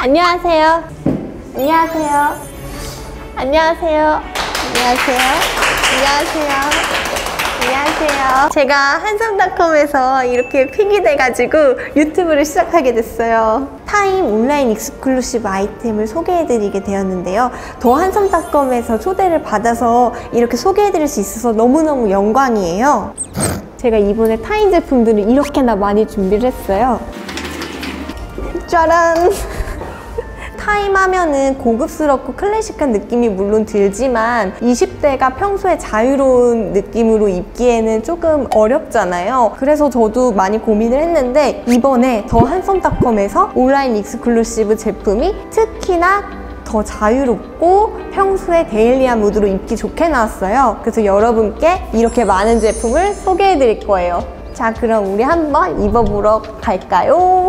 안녕하세요. 안녕하세요. 안녕하세요. 안녕하세요. 안녕하세요. 안녕하세요. 제가 한섬닷컴에서 이렇게 픽이 돼가지고 유튜브를 시작하게 됐어요. 타임 온라인 익스클루시브 아이템을 소개해드리게 되었는데요. 더 한섬닷컴에서 초대를 받아서 이렇게 소개해드릴 수 있어서 너무너무 영광이에요. 제가 이번에 타임 제품들을 이렇게나 많이 준비를 했어요. 짜란! 타임 하면은 고급스럽고 클래식한 느낌이 물론 들지만 20대가 평소에 자유로운 느낌으로 입기에는 조금 어렵잖아요. 그래서 저도 많이 고민을 했는데 이번에 더 한섬닷컴에서 온라인 익스클루시브 제품이 특히나 더 자유롭고 평소에 데일리한 무드로 입기 좋게 나왔어요. 그래서 여러분께 이렇게 많은 제품을 소개해 드릴 거예요. 자, 그럼 우리 한번 입어보러 갈까요?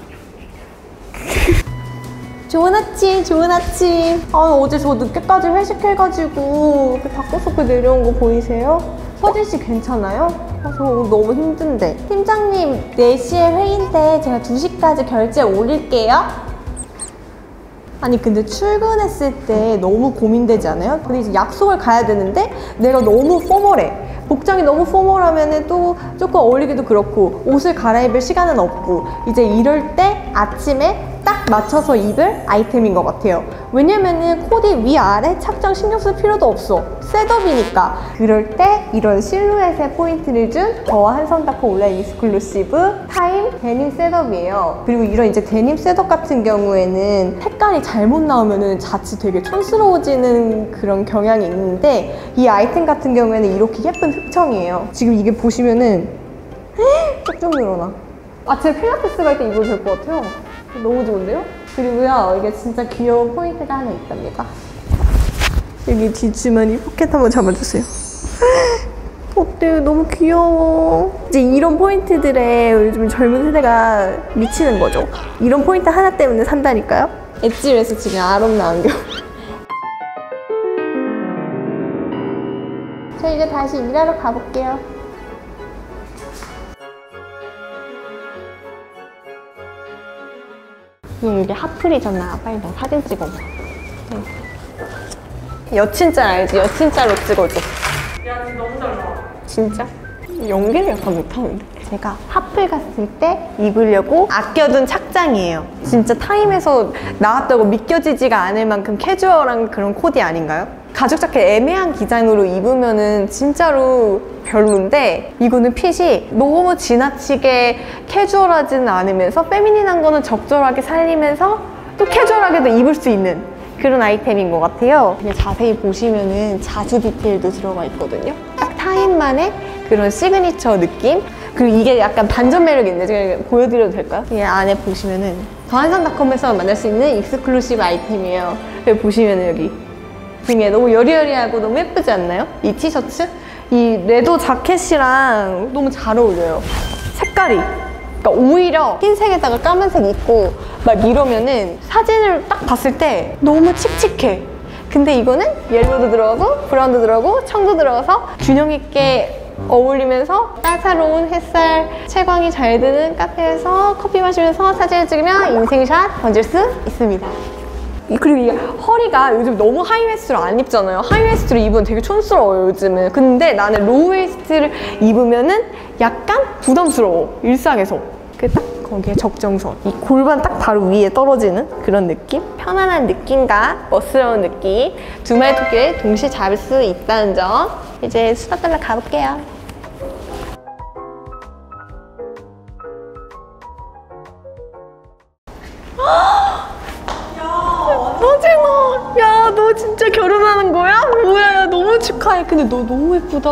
좋은 아침, 좋은 아침. 어제 저 늦게까지 회식해가지고 이렇게 바꿔서 내려온 거 보이세요? 서진씨 괜찮아요? 저 너무 힘든데. 팀장님, 4시에 회의인데 제가 2시까지 결제 올릴게요. 아니 근데 출근했을 때 너무 고민되지 않아요? 근데 이제 약속을 가야 되는데 내가 너무 포멀해. 복장이 너무 포멀하면 또 조금 어울리기도 그렇고 옷을 갈아입을 시간은 없고 이제 이럴 때 아침에 딱 맞춰서 입을 아이템인 것 같아요. 왜냐면은 코디 위아래 착장 신경 쓸 필요도 없어. 셋업이니까. 그럴 때 이런 실루엣에 포인트를 준 더 한섬닷컴 온라인 익스클루시브 타임 데님 셋업이에요. 그리고 이런 이제 데님 셋업 같은 경우에는 색깔이 잘못 나오면은 자칫 되게 촌스러워지는 그런 경향이 있는데 이 아이템 같은 경우에는 이렇게 예쁜 흑청이에요. 지금 이게 보시면은 쭉쭉 늘어나. 제 필라테스 갈 때 입어도 될 것 같아요. 너무 좋은데요? 그리고요, 이게 진짜 귀여운 포인트가 하나 있답니다. 여기 뒷주머니 포켓 한번 잡아주세요. 어때요? 너무 귀여워. 이제 이런 포인트들에 요즘 젊은 세대가 미치는 거죠. 이런 포인트 하나 때문에 산다니까요? 엣지에서 지금 아롬나 안경. 저 이제 다시 일하러 가볼게요. 여기 핫플이잖아. 빨리 너 사진 찍어봐. 여친짤 알지? 여친짤로 찍어줘. 야, 지금 너무 잘 나와. 진짜? 연기를 약간 못하는데? 제가 핫플 갔을 때 입으려고 아껴둔 착장이에요. 진짜 타임에서 나왔다고 믿겨지지가 않을 만큼 캐주얼한 그런 코디 아닌가요? 가죽 자켓 애매한 기장으로 입으면은 진짜로 별론데 이거는 핏이 너무 지나치게 캐주얼하지는 않으면서 페미닌한 거는 적절하게 살리면서 또 캐주얼하게도 입을 수 있는 그런 아이템인 것 같아요. 그냥 자세히 보시면은 자주 디테일도 들어가 있거든요. 딱 타임만의 그런 시그니처 느낌? 그리고 이게 약간 반전 매력이 있는데 제가 보여드려도 될까요? 이 안에 보시면은 더 한섬닷컴에서 만날 수 있는 익스클루시브 아이템이에요. 여기 보시면은 여기 등에 너무 여리여리하고 너무 예쁘지 않나요? 이 티셔츠? 이 레더 자켓이랑 너무 잘 어울려요. 색깔이. 그러니까 오히려 흰색에다가 까만색 입고 막 이러면은 사진을 딱 봤을 때 너무 칙칙해. 근데 이거는 옐로우도 들어가고 브라운도 들어가고 청도 들어가서 균형 있게 어울리면서 따사로운 햇살 채광이 잘 드는 카페에서 커피 마시면서 사진을 찍으면 인생샷 건질 수 있습니다. 그리고 이게 허리가 요즘 너무 하이웨스트를 안 입잖아요. 하이웨스트를 입으면 되게 촌스러워요, 요즘은. 근데 나는 로우웨이스트를 입으면은 약간 부담스러워, 일상에서. 그 딱 거기에 적정선. 이 골반 딱 바로 위에 떨어지는 그런 느낌? 편안한 느낌과 멋스러운 느낌. 두 마리 토끼를 동시에 잡을 수 있다는 점. 이제 수다 떨러 가볼게요. 서진아, 야, 너 진짜 결혼하는 거야? 뭐야, 야, 너무 축하해. 근데 너 너무 예쁘다.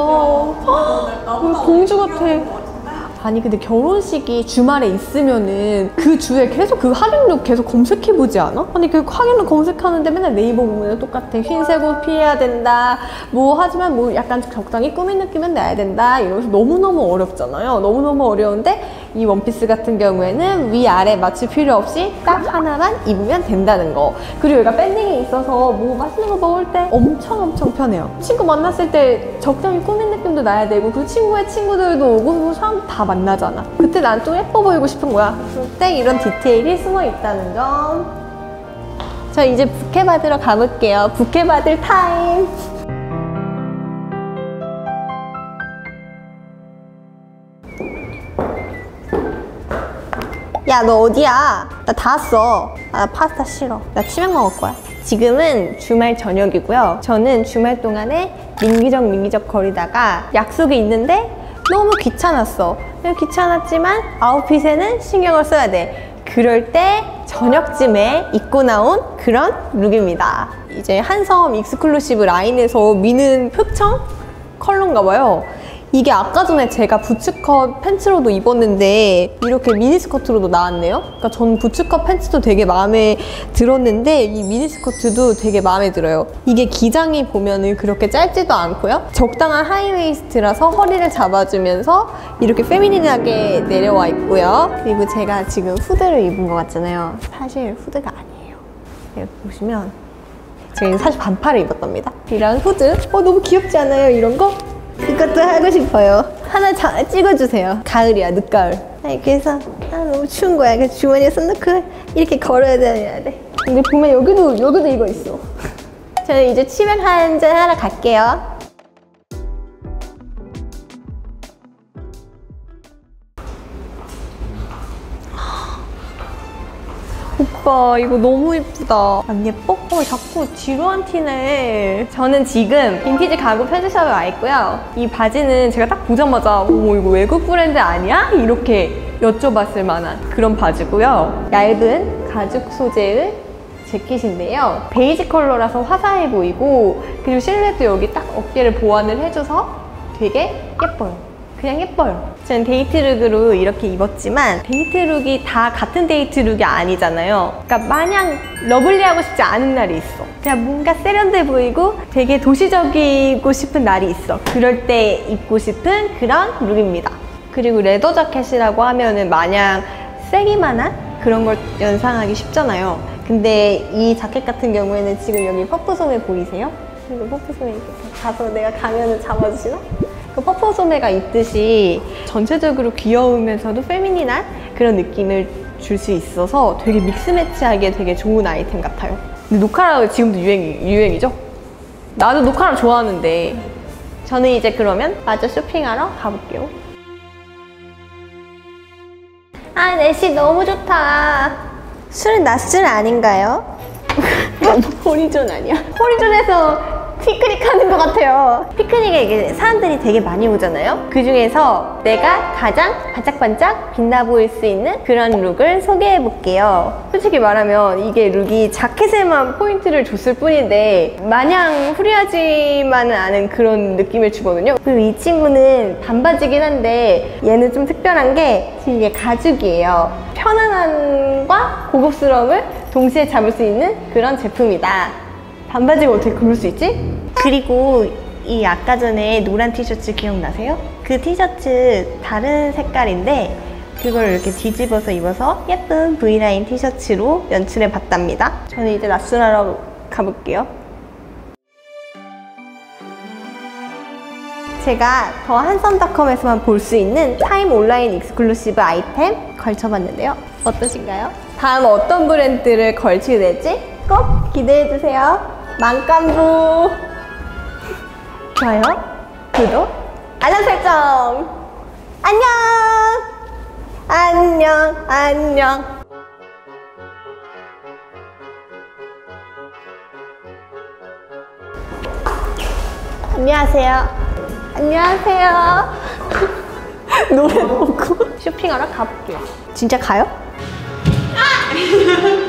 공주 같아. 아니 근데 결혼식이 주말에 있으면은 그 주에 계속 그 할인룩 계속 검색해보지 않아? 아니 그 할인룩 검색하는데 맨날 네이버 보면 똑같아. 흰색 옷 피해야 된다. 뭐 하지만 뭐 약간 적당히 꾸민 느낌은 내야 된다. 이러면서 너무너무 어렵잖아요. 너무너무 어려운데 이 원피스 같은 경우에는 위아래 맞출 필요 없이 딱 하나만 입으면 된다는 거. 그리고 얘가 밴딩이 있어서 뭐 맛있는 거 먹을 때 엄청 편해요. 친구 만났을 때 적당히 꾸민 느낌도 나야 되고 그 친구의 친구들도 오고 뭐 사람 다 만나잖아. 그때 난 좀 예뻐 보이고 싶은 거야. 그때 이런 디테일이 숨어 있다는 점. 저 이제 부케 받으러 가볼게요. 부케 받을 타임. 야, 너 어디야? 나 다 왔어. 나 파스타 싫어. 나 치맥 먹을 거야. 지금은 주말 저녁이고요. 저는 주말 동안에 민기적 거리다가 약속이 있는데 너무 귀찮았어. 귀찮았지만 아웃핏에는 신경을 써야 돼. 그럴 때 저녁쯤에 입고 나온 그런 룩입니다. 이제 한섬 익스클루시브 라인에서 미는 표청 컬러인가 봐요. 이게 아까 전에 제가 부츠컷 팬츠로도 입었는데 이렇게 미니스커트로도 나왔네요. 그러니까 전 부츠컷 팬츠도 되게 마음에 들었는데 이 미니스커트도 되게 마음에 들어요. 이게 기장이 보면은 그렇게 짧지도 않고요. 적당한 하이웨이스트라서 허리를 잡아주면서 이렇게 페미닌하게 내려와 있고요. 그리고 제가 지금 후드를 입은 것 같잖아요. 사실 후드가 아니에요. 여기 보시면 제가 사실 반팔을 입었답니다. 이런 후드. 너무 귀엽지 않아요? 이런 거? 이것도 하고 싶어요. 하나 찍어주세요. 가을이야, 늦가을. 이렇게 해서 너무 추운 거야. 그래서 주머니에 손 넣고 이렇게 걸어야 돼. 근데 보면 여기도 이거 있어. 저는 이제 치맥 한잔 하러 갈게요. 오빠 이거 너무 예쁘다. 안 예뻐? 자꾸 지루한 티네. 저는 지금 빈티지 가구 편집샵에 와 있고요. 이 바지는 제가 딱 보자마자 어머 이거 외국 브랜드 아니야? 이렇게 여쭤봤을 만한 그런 바지고요. 얇은 가죽 소재의 재킷인데요. 베이지 컬러라서 화사해 보이고 그리고 실내도 여기 딱 어깨를 보완을 해줘서 되게 예뻐요. 그냥 예뻐요. 저는 데이트룩으로 이렇게 입었지만 데이트룩이 다 같은 데이트룩이 아니잖아요. 그러니까 마냥 러블리하고 싶지 않은 날이 있어. 그냥 뭔가 세련돼 보이고 되게 도시적이고 싶은 날이 있어. 그럴 때 입고 싶은 그런 룩입니다. 그리고 레더 자켓이라고 하면은 마냥 세기만 한 그런 걸 연상하기 쉽잖아요. 근데 이 자켓 같은 경우에는 지금 여기 퍼프 소매 보이세요? 이거 퍼프 소매 이렇게 가서 내가 가면은 잡아주시나? 그 퍼프 소매가 있듯이 전체적으로 귀여우면서도 페미닌한 그런 느낌을 줄 수 있어서 되게 믹스매치하기에 되게 좋은 아이템 같아요. 근데 노카라 지금도 유행이죠? 나도 노카라 좋아하는데 저는 이제 그러면 마저 쇼핑하러 가볼게요. 날씨 너무 좋다. 술은 낮술 아닌가요? 호리존 아니야? 호리존에서 피크닉 하는 것 같아요. 피크닉에 이게 사람들이 되게 많이 오잖아요. 그 중에서 내가 가장 반짝반짝 빛나 보일 수 있는 그런 룩을 소개해 볼게요. 솔직히 말하면 이게 룩이 자켓에만 포인트를 줬을 뿐인데 마냥 후리하지만은 않은 그런 느낌을 주거든요. 그리고 이 친구는 반바지긴 한데 얘는 좀 특별한 게 지금 이게 가죽이에요. 편안함과 고급스러움을 동시에 잡을 수 있는 그런 제품이다. 반바지가 어떻게 그럴 수 있지? 그리고 이 아까 전에 노란 티셔츠 기억나세요? 그 티셔츠 다른 색깔인데 그걸 이렇게 뒤집어서 입어서 예쁜 V라인 티셔츠로 연출해 봤답니다. 저는 이제 낮술하러 가볼게요. 제가 더 한섬닷컴에서만 볼 수 있는 타임 온라인 익스클루시브 아이템 걸쳐봤는데요. 어떠신가요? 다음 어떤 브랜드를 걸치게 될지 꼭 기대해주세요. 만감부 좋아요, 구독, 알람 설정. 안녕. 안녕하세요. 노래 보고 쇼핑하러 가볼게요. 진짜 가요?